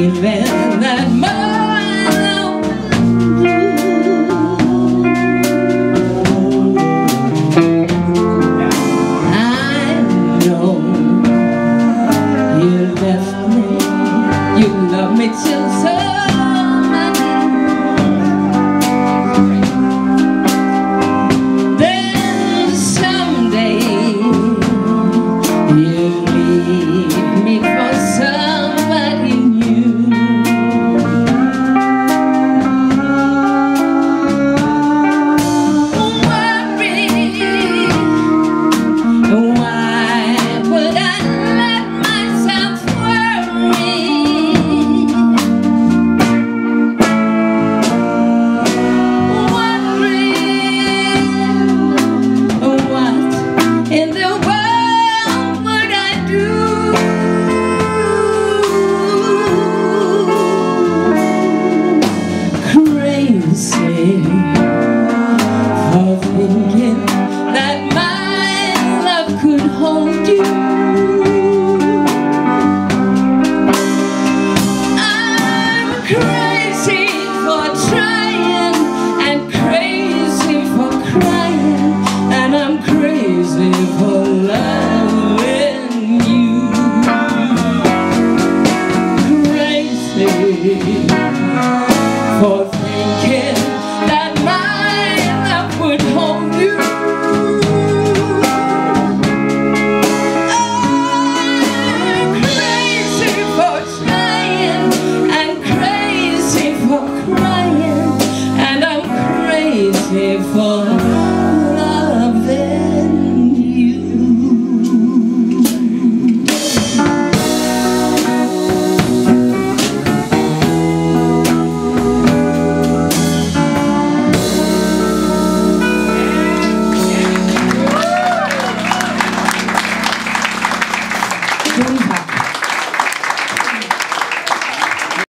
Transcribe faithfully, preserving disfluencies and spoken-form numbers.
feeling that more I know you left me, you love me till so much. Then someday you'll leave me for somebody new. Worry, why would I let myself worry? Wondering what in the world would I do? Crazy for thinking that my love could hold you. I'm crazy.